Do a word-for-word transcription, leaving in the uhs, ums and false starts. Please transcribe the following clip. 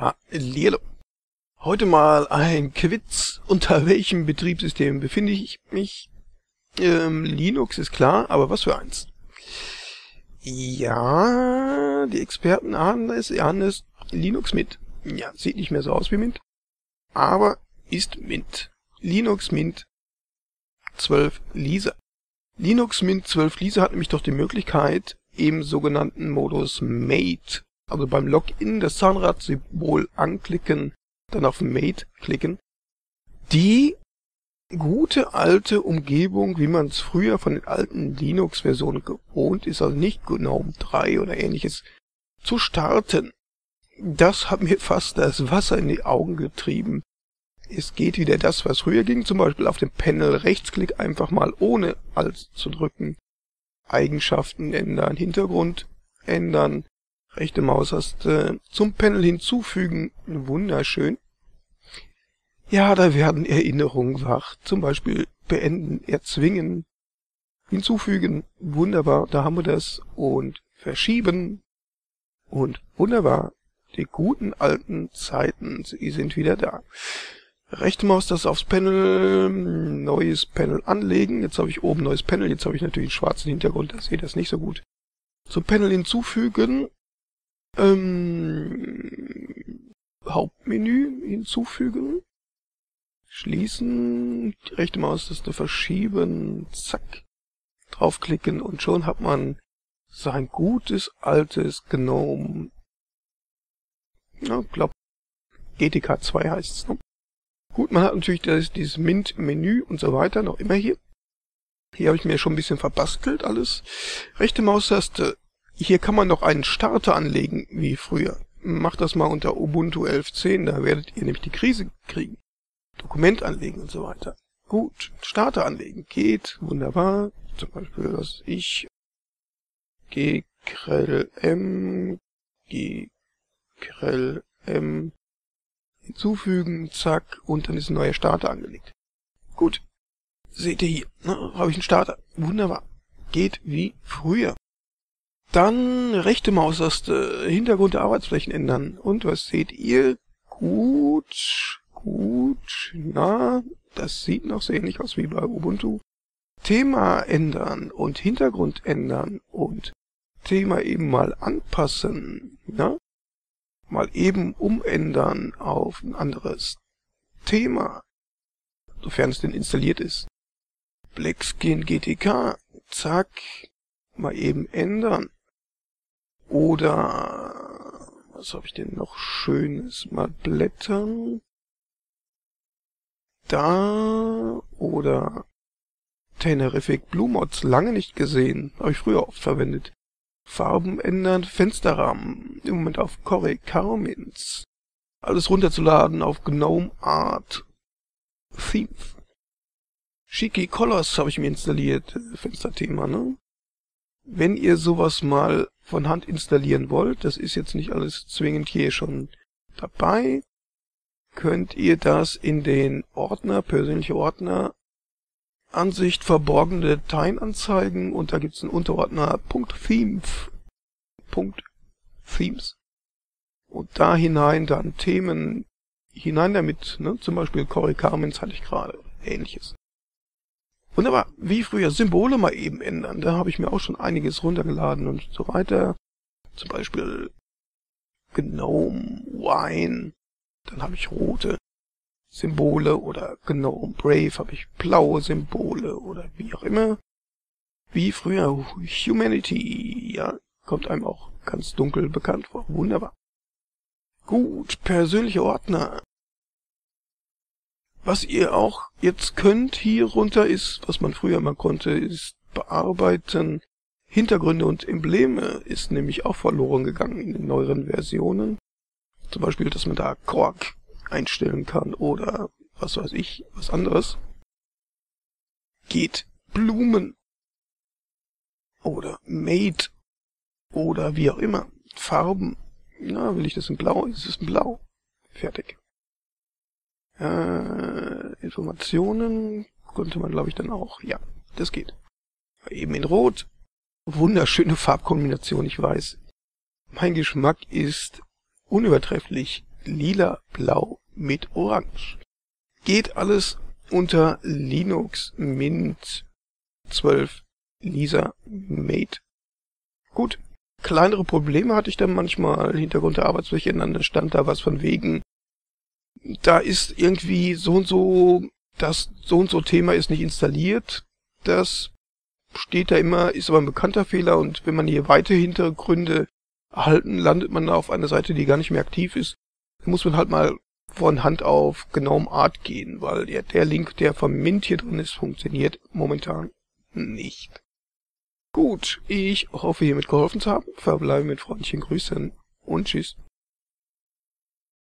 Hallihallo. Heute mal ein Quiz. Unter welchem Betriebssystem befinde ich mich? Ähm, Linux ist klar, aber was für eins? Ja, die Experten ahnen es, ahnen es. Linux Mint. Ja, sieht nicht mehr so aus wie Mint, aber ist Mint. Linux Mint zwölf Lisa. Linux Mint zwölf Lisa hat nämlich doch die Möglichkeit, im sogenannten Modus Mate, also beim Login das Zahnradsymbol anklicken, dann auf Mate klicken, die gute alte Umgebung, wie man es früher von den alten Linux-Versionen gewohnt ist, also nicht GNOME drei oder ähnliches, zu starten. Das hat mir fast das Wasser in die Augen getrieben. Es geht wieder das, was früher ging, zum Beispiel auf dem Panel Rechtsklick einfach mal ohne Alt zu drücken. Eigenschaften ändern, Hintergrund ändern, rechte Maustaste zum Panel hinzufügen, wunderschön. Ja, da werden Erinnerungen wach, zum Beispiel beenden, erzwingen, hinzufügen, wunderbar, da haben wir das, und verschieben, und wunderbar, die guten alten Zeiten, sie sind wieder da. Rechte Maustaste aufs Panel, neues Panel anlegen, jetzt habe ich oben neues Panel, jetzt habe ich natürlich einen schwarzen Hintergrund, da seht ihr das nicht so gut. Zum Panel hinzufügen, ähm, Hauptmenü hinzufügen, schließen, die rechte Maustaste verschieben, zack, draufklicken und schon hat man sein gutes altes GNOME, ja, ich glaube G T K zwei heißt es, ne? Gut, man hat natürlich das, dieses Mint-Menü und so weiter, noch immer hier. Hier habe ich mir schon ein bisschen verbastelt alles. Rechte Maustaste, hier kann man noch einen Starter anlegen, wie früher. Macht das mal unter Ubuntu elf Punkt zehn, da werdet ihr nämlich die Krise kriegen. Dokument anlegen und so weiter. Gut, Starter anlegen geht, wunderbar. Zum Beispiel, was ich, gkrlm, gkrlm, hinzufügen, zack, und dann ist ein neuer Starter angelegt. Gut, seht ihr hier, ne, habe ich einen Starter. Wunderbar. Geht wie früher. Dann rechte Maustaste, Hintergrund der Arbeitsflächen ändern. Und was seht ihr? Gut, gut, na, das sieht noch so ähnlich aus wie bei Ubuntu. Thema ändern und Hintergrund ändern und Thema eben mal anpassen, ne? Mal eben umändern auf ein anderes Thema, sofern es denn installiert ist. Blackskin G T K, zack, mal eben ändern. Oder, was habe ich denn noch Schönes? Mal blättern. Da, oder Tenerific Blue Mods, lange nicht gesehen, habe ich früher oft verwendet. Farben ändern, Fensterrahmen, im Moment auf Corel Carmins. Alles runterzuladen auf GNOME Art Themes. Shiki Colors habe ich mir installiert, Fensterthema, ne? Wenn ihr sowas mal von Hand installieren wollt, das ist jetzt nicht alles zwingend hier schon dabei, könnt ihr das in den Ordner, persönliche Ordner, Ansicht verborgene Dateien anzeigen, und da gibt es einen Unterordner .themes, .themes. Und da hinein dann Themen hinein damit, ne? Zum Beispiel Corel Carmins hatte ich gerade, ähnliches. Wunderbar, wie früher, Symbole mal eben ändern, da habe ich mir auch schon einiges runtergeladen und so weiter. Zum Beispiel GNOME Wine, dann habe ich rote Symbole, oder GNOME Brave habe ich blaue Symbole oder wie auch immer. Wie früher Humanity, ja, kommt einem auch ganz dunkel bekannt vor. Wunderbar. Gut, persönliche Ordner. Was ihr auch jetzt könnt hier runter ist, was man früher mal konnte, ist bearbeiten. Hintergründe und Embleme ist nämlich auch verloren gegangen in den neueren Versionen. Zum Beispiel, dass man da Kork einstellen kann oder was weiß ich, was anderes. Geht Blumen oder Made oder wie auch immer. Farben. Na, will ich das in Blau? Ist es in Blau? Fertig. Äh, Informationen konnte man, glaube ich, dann auch. Ja, das geht. Eben in Rot. Wunderschöne Farbkombination, ich weiß. Mein Geschmack ist unübertrefflich lila, blau mit orange. Geht alles unter Linux Mint zwölf Lisa Mate. Gut, kleinere Probleme hatte ich dann manchmal. Hintergrund der Arbeitsfläche, dann stand da was von wegen, da ist irgendwie so und so, das so und so Thema ist nicht installiert. Das steht da immer, ist aber ein bekannter Fehler, und wenn man hier weitere Hintergründe erhalten, landet man auf einer Seite, die gar nicht mehr aktiv ist. Da muss man halt mal von Hand auf GNOME Art gehen, weil der, der Link, der vom Mint hier drin ist, funktioniert momentan nicht. Gut, ich hoffe, hiermit geholfen zu haben. Verbleibe mit freundlichen Grüßen und tschüss.